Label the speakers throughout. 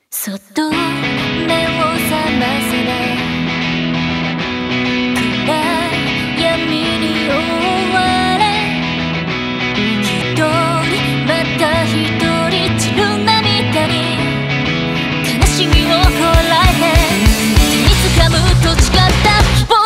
Speaker 1: そっと目を覚ませば暗闇に覆われ、一人また一人散る涙に悲しみをこらえて手に掴むと誓った希望を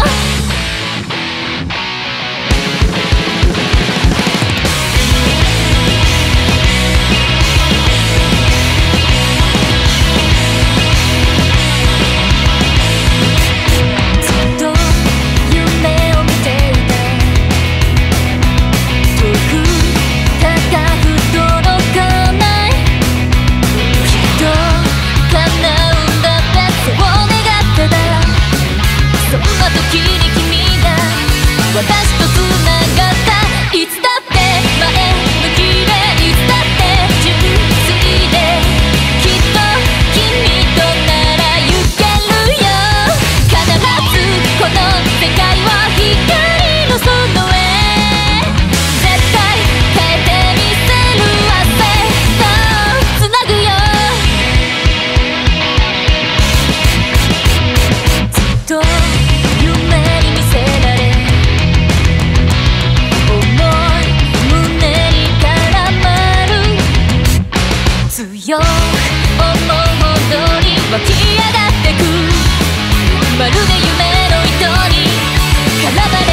Speaker 1: 私とつながった、いつだって前向きで、いつだって純粋で、きっと君となら行けるよ。必ずこの世界は光の園へ、絶対変えてみせる明日とつなぐよ。ずっと夢に見せられ、強く思うほどに湧き上がってく、まるで夢の糸に絡まれ